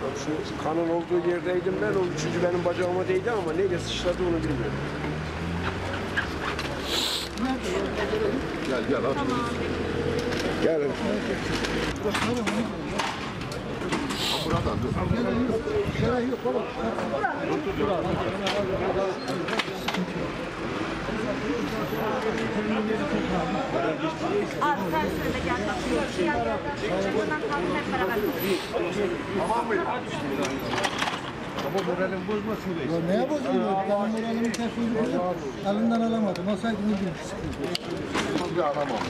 Şu kanın olduğu yerdeydim ben. O üçüncü benim bacağıma değdi ama neyle sıçradı onu bilmiyorum. Gel gel abi. Gel. Buradan dur. Abi sen şöyle gel. Buradan kalkın hep beraber. Tamam mı? Ama moralim bozmasın diye. Ya neye bozuyor? Benim moralimi kesildi. Elinden alamadım. Masaydı ne diyeyim? Bir aramam.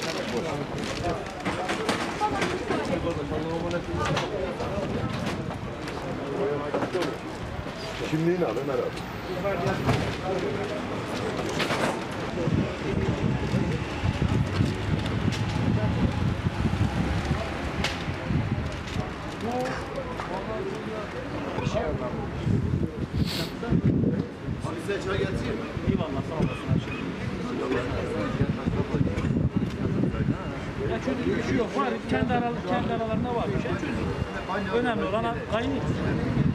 Kimliğini al Ömer abi. Abi size çay getireyim mi? Eyvallah sağ olasın. Ya çözüm bir şey yok. Var kendi aralarında var bir şey çözüm. Önemli olan kaynıyor.